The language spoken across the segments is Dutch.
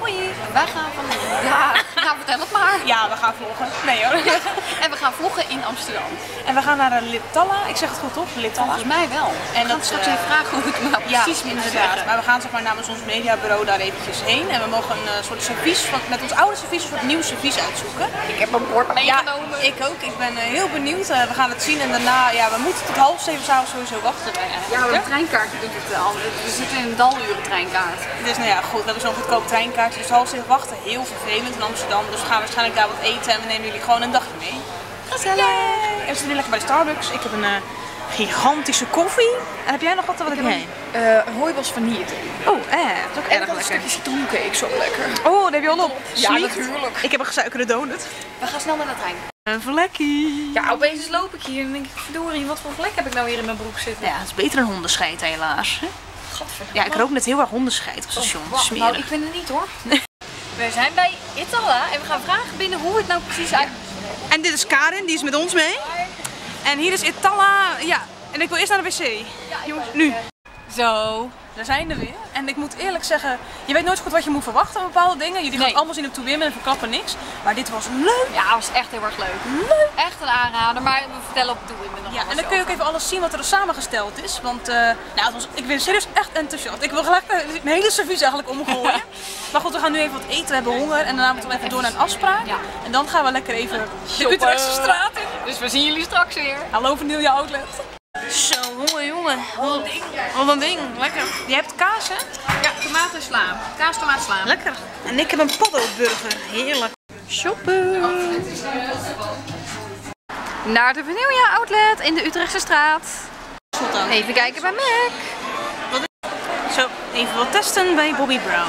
Hoi, wij gaan van... Ja, nou vertel het maar. Ja, we gaan vloggen. Nee hoor. En we gaan vloggen in Amsterdam. En we gaan naar Litalla. Ik zeg het goed toch? Litalla. Volgens mij wel. En dat straks even vragen hoe het nou precies moet inderdaad. zeggen. Maar we gaan zeg maar namens ons mediabureau daar eventjes heen. En we mogen een soort servies, met ons oude servies, een soort nieuw servies uitzoeken. Ik heb een bord meegenomen. Ja, ik ook. Ik ben heel benieuwd. We gaan het zien en daarna, ja, we moeten tot 6:30 s'avonds sowieso wachten. Ja, maar een treinkaartje doet het al. We zitten in een daluren treinkaart. Dus nou ja, goed. We hebben zo'n goedkoop treinkaartje. Dus 6:30 wachten. Heel vervelend in Amsterdam. Dus we gaan waarschijnlijk daar wat eten en we nemen jullie gewoon een dagje mee. Gezellig. En we zitten nu lekker bij de Starbucks. Ik heb een gigantische koffie. En heb jij nog wat ik heb? Een hooibos vanille. Oh, dat is ook erg lekker. Een stukje citroencake, zo lekker. Oh, dat heb je al op. Ja, Sweet. natuurlijk. Ik heb een gesuikerde donut. We gaan snel naar de trein. Een vlekkie. Ja, opeens loop ik hier en denk ik, verdorie, wat voor vlek heb ik nou weer in mijn broek zitten? Ja, het is beter dan hondenscheid helaas. Gadverdamme. Ja, ik rook net heel erg hondenscheid op het station. Smerig. Nou, ik vind het niet hoor. We zijn bij Italla en we gaan vragen binnen hoe het nou precies uit. En dit is Karin, die is met ons mee. En hier is Italla. Ja, en ik wil eerst naar de wc. Jongens, nu. Zo, daar zijn we weer. En ik moet eerlijk zeggen, je weet nooit zo goed wat je moet verwachten van bepaalde dingen. Jullie gaan het allemaal zien op Toewim en verklappen niks. Maar dit was leuk. Ja, het was echt heel erg leuk. Leuk. Echt een aanrader, maar we vertellen op Toewim nog. Ja, en dan kun je ook even alles zien wat er samengesteld is. Want nou, ik ben serieus echt enthousiast. Ik wil gelijk mijn hele servies eigenlijk omgooien. Maar goed, we gaan nu even wat eten, we hebben honger. En daarna moeten we even door naar een afspraak. Ja. En dan gaan we lekker even de Utrechtse straat in. Dus we zien jullie straks weer. Hallo Vanille Outlet. Zo, jongen. Wat een ding. Lekker. Je hebt kaas, hè? Ja, tomaten sla. Kaas, tomaat sla. Lekker. En ik heb een paddoburger. Heerlijk. Shoppen. Naar de Vanille Outlet in de Utrechtse straat. Even kijken bij Mac. Zo, even wat testen bij Bobbi Brown.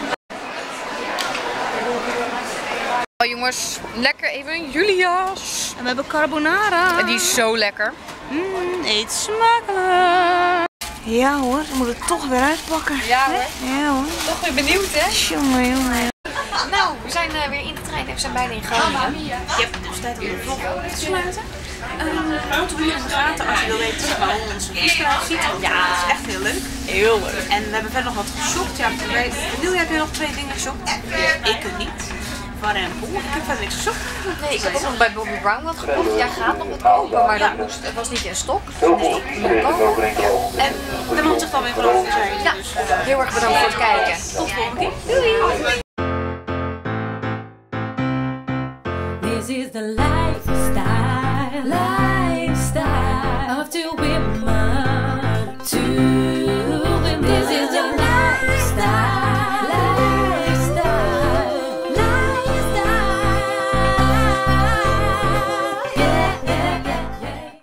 Oh jongens, lekker even een Julia's. En we hebben carbonara. En die is zo lekker. Eet smakelijk. Ja hoor, we moeten het toch weer uitpakken. Ja hoor. Ja hoor. Toch weer benieuwd hè? Jongen. Nou, we zijn weer in de trein en we zijn bijna in Groningen. Je hebt dus tijd om de vlog af te sluiten. Moeten we hier in de gaten als je wil weten hoe onze servies eruit ziet. Ja, dat is echt heel leuk. Heel leuk. En we hebben verder nog wat geshopt. Ja, heb je nog 2 dingen geshopt? Ik het niet. Waar en hoe? Ik heb verder niks geshopt. Nee, ik heb ook nog bij Bobbi Brown wat gekocht. Jij gaat nog wat kopen, maar dat het was niet in stok. Nee, moet komen. En we moeten het alweer vanaf zijn. Ja, heel erg bedankt voor het kijken. Tot volgende keer.